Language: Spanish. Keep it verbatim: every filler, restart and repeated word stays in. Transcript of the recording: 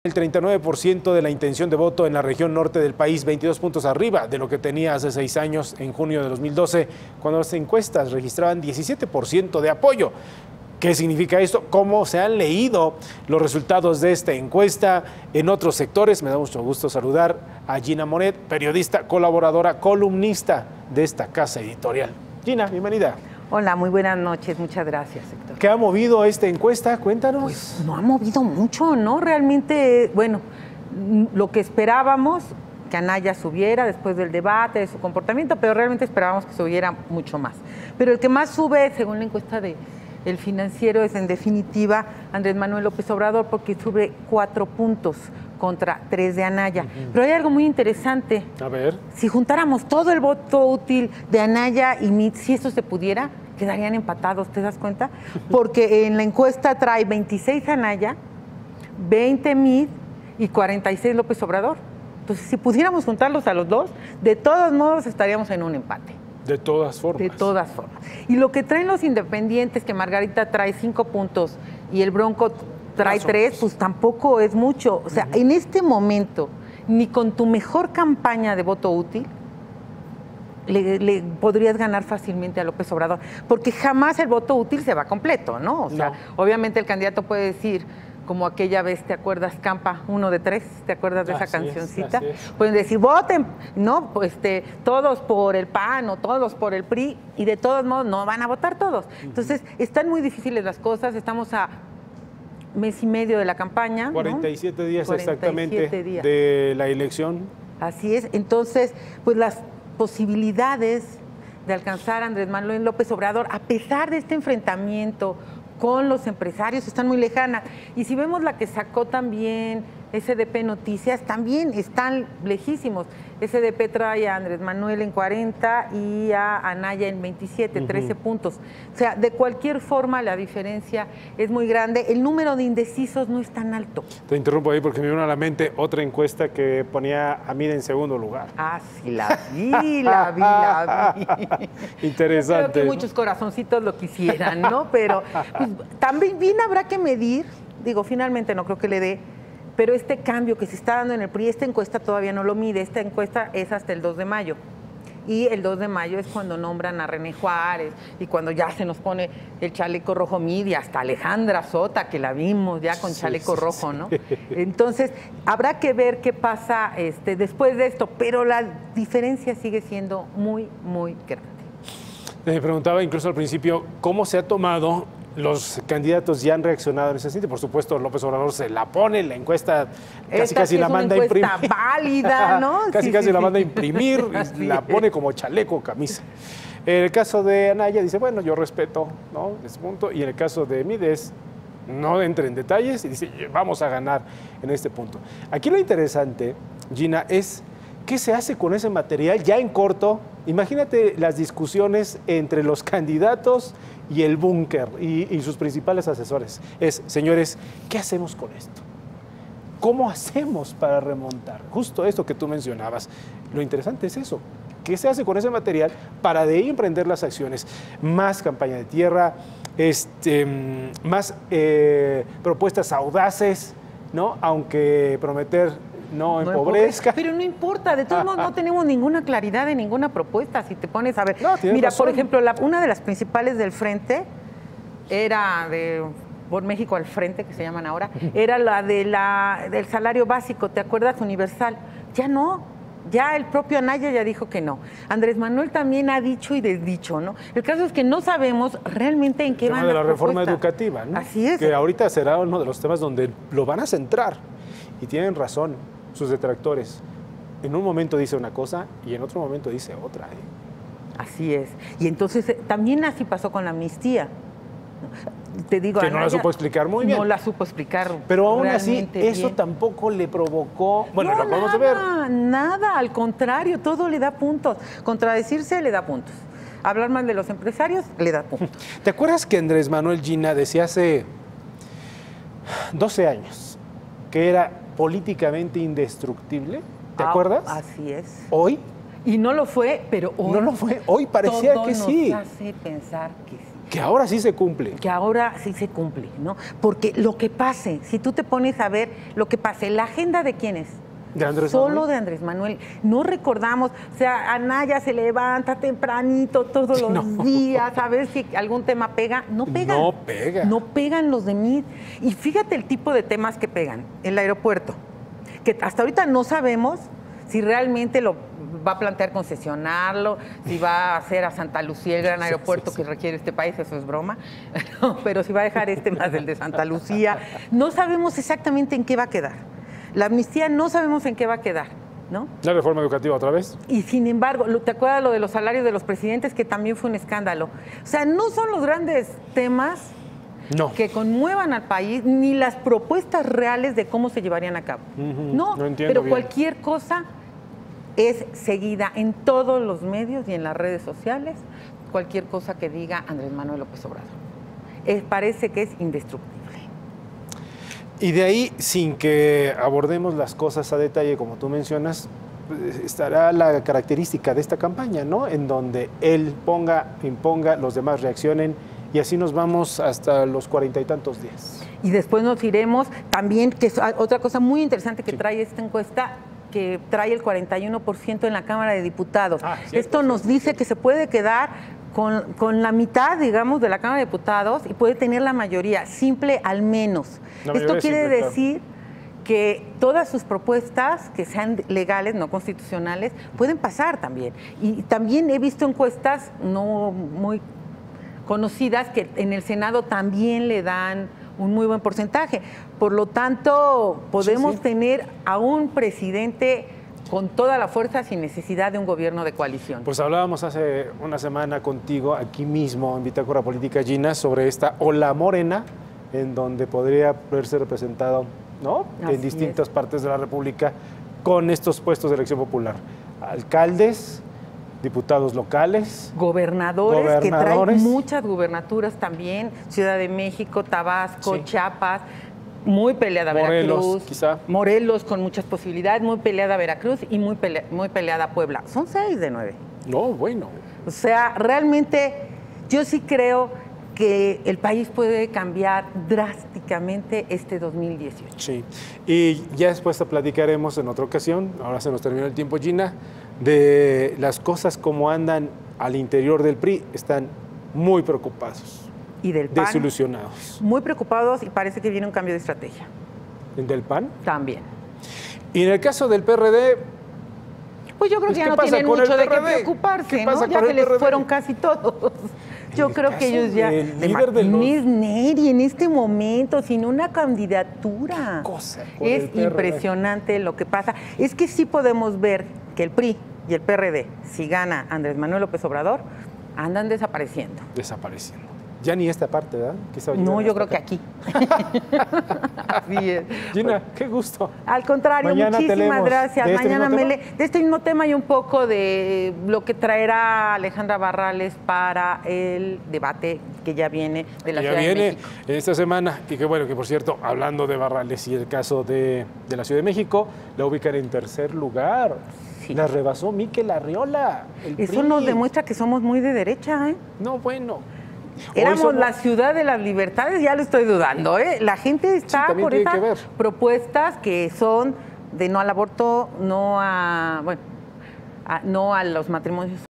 El treinta y nueve por ciento de la intención de voto en la región norte del país, veintidós puntos arriba de lo que tenía hace seis años, en junio de dos mil doce, cuando las encuestas registraban diecisiete por ciento de apoyo. ¿Qué significa esto? ¿Cómo se han leído los resultados de esta encuesta en otros sectores? Me da mucho gusto saludar a Gina Monet, periodista, colaboradora, columnista de esta casa editorial. Gina, bienvenida. Hola, muy buenas noches, muchas gracias, Héctor. ¿Qué ha movido esta encuesta? Cuéntanos. Pues no ha movido mucho, ¿no? Realmente, bueno, lo que esperábamos, que Anaya subiera después del debate, de su comportamiento, pero realmente esperábamos que subiera mucho más. Pero el que más sube, según la encuesta de El Financiero, es en definitiva Andrés Manuel López Obrador, porque sube cuatro puntos contra tres de Anaya. Uh-huh. Pero hay algo muy interesante. A ver. Si juntáramos todo el voto útil de Anaya y Mid, si esto se pudiera, quedarían empatados, ¿te das cuenta? Porque en la encuesta trae veintiséis Anaya, veinte Mid y cuarenta y seis López Obrador. Entonces, si pudiéramos juntarlos a los dos, de todos modos estaríamos en un empate. De todas formas. De todas formas. Y lo que traen los independientes, que Margarita trae cinco puntos y el Bronco trae tres, pues tampoco es mucho. O sea, uh-huh. En este momento, ni con tu mejor campaña de voto útil, Le, le podrías ganar fácilmente a López Obrador, porque jamás el voto útil se va completo, ¿no? O sea, no. Obviamente el candidato puede decir, como aquella vez, ¿te acuerdas, Campa? Uno de tres, ¿te acuerdas de esa así cancioncita? Es, es. Pueden decir, voten, ¿no? Pues este, todos por el P A N o todos por el P R I, y de todos modos no van a votar todos. Entonces, están muy difíciles las cosas, estamos a mes y medio de la campaña, cuarenta y siete ¿no? días cuarenta y siete exactamente días. De la elección. Así es, entonces, pues las posibilidades de alcanzar a Andrés Manuel López Obrador, a pesar de este enfrentamiento con los empresarios, están muy lejanas. Y si vemos la que sacó también S D P Noticias, también están lejísimos. S D P trae a Andrés Manuel en cuarenta y a Anaya en veintisiete, uh-huh. trece puntos. O sea, de cualquier forma la diferencia es muy grande. El número de indecisos no es tan alto. Te interrumpo ahí porque me vino a la mente otra encuesta que ponía a Mid en segundo lugar. Ah, sí, la vi, la vi, la vi. Interesante. Creo que ¿no? muchos corazoncitos lo quisieran, ¿no? Pero pues, también bien habrá que medir, digo, finalmente no creo que le dé, pero este cambio que se está dando en el P R I, esta encuesta todavía no lo mide, esta encuesta es hasta el dos de mayo. Y el dos de mayo es cuando nombran a René Juárez y cuando ya se nos pone el chaleco rojo Mid y hasta Alejandra Sota, que la vimos ya con chaleco sí, rojo, ¿no? Sí. Entonces, habrá que ver qué pasa este, después de esto, pero la diferencia sigue siendo muy, muy grande. Me preguntaba incluso al principio cómo se ha tomado. Los candidatos ya han reaccionado en ese sentido. Por supuesto, López Obrador se la pone, la encuesta casi Esta casi sí la es manda una a imprimir. válida, ¿no? casi sí, casi sí, la sí. manda a imprimir y la pone como chaleco o camisa. En el caso de Anaya dice, bueno, yo respeto, ¿no? Ese punto. Y en el caso de Mid es, no entre en detalles y dice, vamos a ganar en este punto. Aquí lo interesante, Gina, es qué se hace con ese material ya en corto. Imagínate las discusiones entre los candidatos y el búnker y, y sus principales asesores. Es, señores, ¿qué hacemos con esto? ¿Cómo hacemos para remontar? Justo esto que tú mencionabas. Lo interesante es eso. ¿Qué se hace con ese material para de ahí emprender las acciones? Más campaña de tierra, este, más eh, propuestas audaces, ¿no? Aunque prometer no, no empobrezca. Pero no importa, de todos modos no tenemos ninguna claridad de ninguna propuesta. Si te pones a ver, no, mira, razón. Por ejemplo, la, una de las principales del Frente era de por México al Frente, que se llaman ahora, era la, de la del salario básico, ¿te acuerdas? Universal. Ya no, ya el propio Anaya ya dijo que no. Andrés Manuel también ha dicho y desdicho, ¿no? El caso es que no sabemos realmente en qué van. El tema de la reforma educativa, ¿no? Así es. Que ahorita será uno de los temas donde lo van a centrar. Y tienen razón sus detractores. En un momento dice una cosa y en otro momento dice otra. ¿eh? Así es. Y entonces eh, también así pasó con la amnistía. Te digo, que Anaya, no la supo explicar muy bien. No la supo explicar. Pero aún así, bien. eso tampoco le provocó. Bueno, no, lo podemos nada, ver. Nada, al contrario, todo le da puntos. Contradecirse le da puntos. Hablar mal de los empresarios le da puntos. ¿Te acuerdas que Andrés Manuel, Gina, decía hace doce años que era políticamente indestructible? ¿Te ah, acuerdas? Así es. Hoy. Y no lo fue, pero hoy. No lo fue. Hoy parecía todo que sí. Nos hace pensar que sí. Que ahora sí se cumple. Que ahora sí se cumple, ¿no? Porque lo que pase, si tú te pones a ver lo que pase, ¿la agenda de quién es? ¿De Andrés Solo Manuel? de Andrés Manuel. No recordamos, o sea, Anaya se levanta tempranito todos los No. días a ver si algún tema pega. No pega. No pega. No pegan los de M I D. Y fíjate el tipo de temas que pegan. El aeropuerto, que hasta ahorita no sabemos si realmente lo va a plantear concesionarlo, si va a hacer a Santa Lucía el gran Sí, aeropuerto sí, sí. que requiere este país, eso es broma, pero si va a dejar este más el de Santa Lucía. No sabemos exactamente en qué va a quedar. La amnistía no sabemos en qué va a quedar, ¿no? La reforma educativa otra vez. Y sin embargo, lo- ¿te acuerdas lo de los salarios de los presidentes? Que también fue un escándalo. O sea, no son los grandes temas No. que conmuevan al país, ni las propuestas reales de cómo se llevarían a cabo. Ujú, No, no entiendo pero bien. cualquier cosa es seguida en todos los medios y en las redes sociales, cualquier cosa que diga Andrés Manuel López Obrador. Es- parece que es indestructible. Y de ahí, sin que abordemos las cosas a detalle, como tú mencionas, pues, estará la característica de esta campaña, ¿no? En donde él ponga, imponga, los demás reaccionen, y así nos vamos hasta los cuarenta y tantos días. Y después nos iremos también, que es otra cosa muy interesante que Sí. trae esta encuesta, que trae el cuarenta y uno por ciento en la Cámara de Diputados. Ah, cierto, Esto nos cierto, dice cierto. que se puede quedar con, con la mitad, digamos, de la Cámara de Diputados y puede tener la mayoría, simple al menos. La Esto mayoría quiere simple, claro. decir que todas sus propuestas, que sean legales, no constitucionales, pueden pasar también. Y también he visto encuestas no muy conocidas que en el Senado también le dan un muy buen porcentaje. Por lo tanto, podemos Sí, sí. tener a un presidente con toda la fuerza sin necesidad de un gobierno de coalición. Pues hablábamos hace una semana contigo, aquí mismo, en Bitácora Política, Gina, sobre esta ola morena, en donde podría verse representado, ¿no? Así En distintas es. partes de la República con estos puestos de elección popular. Alcaldes, diputados locales. Gobernadores, que Gobernadores. traen muchas gubernaturas también, Ciudad de México, Tabasco, Sí. Chiapas, muy peleada Morelos, Veracruz, quizá. Morelos con muchas posibilidades, muy peleada Veracruz y muy, pelea- muy peleada Puebla. Son seis de nueve. No, bueno. O sea, realmente yo sí creo que el país puede cambiar drásticamente este dos mil dieciocho. Sí. Y ya después te platicaremos en otra ocasión, ahora se nos terminó el tiempo, Gina, de las cosas como andan al interior del P R I. Están muy preocupados, Y del P A N, desilusionados. muy preocupados y parece que viene un cambio de estrategia ¿Del P A N? también. Y en el caso del P R D, Pues yo creo Pues, que ya ¿qué no pasa tienen con el mucho de qué P R D? preocuparse, ¿Qué ¿no? pasa Ya con se el les P R D? fueron casi todos. Yo el creo que caso ellos ya... del de líder de los- Martínez Neri en este momento, sin una candidatura. ¿Qué cosa con el Es P R D? impresionante lo que pasa. Es que sí podemos ver que el P R I y el P R D, si gana Andrés Manuel López Obrador, andan desapareciendo. desapareciendo. Ya ni esta parte, ¿verdad? Quizá No, llegan yo creo hasta que acá. aquí. Así es. Gina, qué gusto. Al contrario, Mañana te muchísimas leemos. gracias. ¿De este Mañana mismo me tema? le- de este mismo tema y un poco de lo que traerá Alejandra Barrales para el debate que ya viene de la Ya Ciudad de viene México. en esta semana, y que bueno, que por cierto, hablando de Barrales y el caso de, de la Ciudad de México, la ubican en tercer lugar. Sí. La rebasó Miquel Arriola. el Eso P R I. nos demuestra que somos muy de derecha, ¿eh? No, bueno. Hoy Éramos somos- la ciudad de las libertades, ya lo estoy dudando, ¿eh? La gente está también por tiene esas que ver. propuestas que son de no al aborto, no a, bueno, a- no a los matrimonios